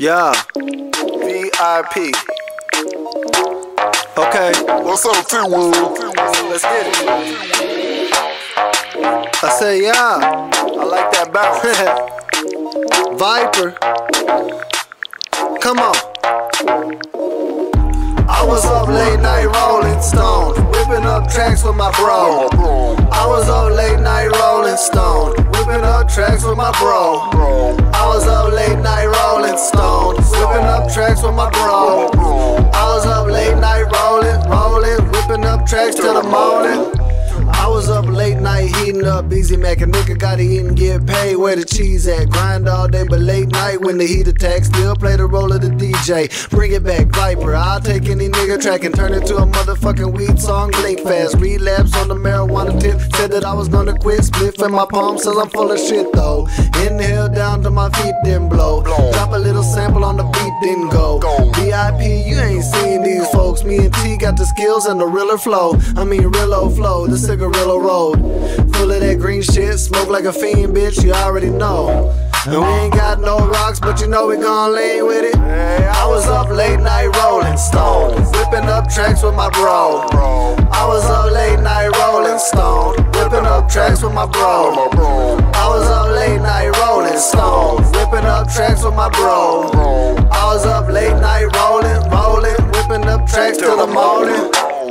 Yeah. VIP. Okay. What's up, T-Wood? Let's get it. I say yeah. I like that bounce. Viper. Come on. I was up late night rolling stone, whipping up tracks with my bro. I was up late night rolling stone, whipping up tracks with my bro. I was up late night rolling stone, whipping up tracks with my bro. I was up late night rolling, whipping up tracks till the morning. I was up late night heating up Easy Mac. A nigga gotta eat and get paid. Where the cheese at? Grind all day, but late night when the heat attack, still play the role of the DJ. Bring it back, Viper. I'll take any nigga track and turn it to a motherfucking weed song. Blink fast, relapse on the marijuana tip. Said that I was gonna quit. Spliff in my palm says I'm full of shit though. Inhale down to my feet, then blow. Drop a little sample on the beat, then go. VIP, you ain't seen these folks. Me and T got the skills and the realer flow. I mean real flow, the cigarillo road. Full of that green shit, smoke like a fiend, bitch, you already know. And we ain't got no rocks, but you know we gon' lean with it. I was up late night rolling stone, whipping up tracks with my bro. I was up late night rolling stone, whipping up tracks with my bro. I was up late night rolling stone, whipping up tracks with my bro. I was up late night rolling, whipping up tracks till the morning.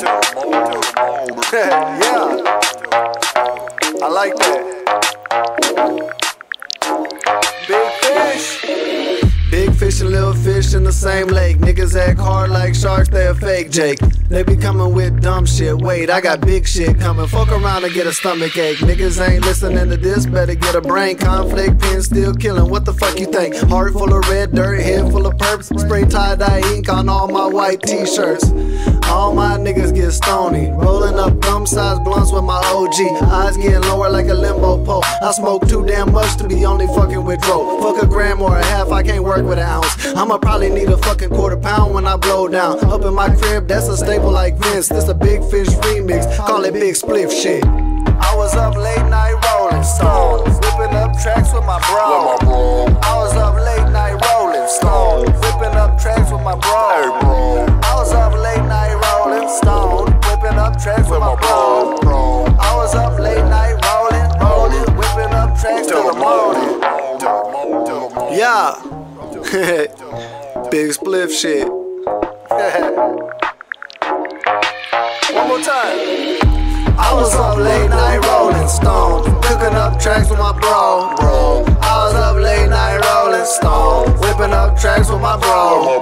Yeah, I like that. Big fish. Big fish and little fish in the same lake. Niggas act hard like sharks, they a fake Jake. They be coming with dumb shit. Wait, I got big shit coming. Fuck around and get a stomach ache. Niggas ain't listening to this, better get a brain conflict. Pen still killing, what the fuck you think? Heart full of red dirt, head full of perps. Spray tie-dye ink on all my white t-shirts. All my niggas get stony, rolling up thumb-sized blunts with my OG. Eyes getting lower like a limbo pole. I smoke too damn much to be only fucking with dro. Fuck a gram or a half, I can't work with an ounce. I'ma probably need a fucking quarter pound when I blow down. Up in my crib, that's a staple like Vince. This a Big Fish remix, call it Big Spliff shit. I was up late night rolling stone, whipping up tracks with my bro. I was up late night rolling stone, whipping up tracks with my bro. I was up late night rolling stone, whipping up tracks with my bro. I was up late night rolling, whipping up tracks till the morning. Yeah. Big Spliff shit. One more time. I was up late night rolling stone, cooking up tracks with my bro. I was up late night rolling stone, whipping up tracks with my bro.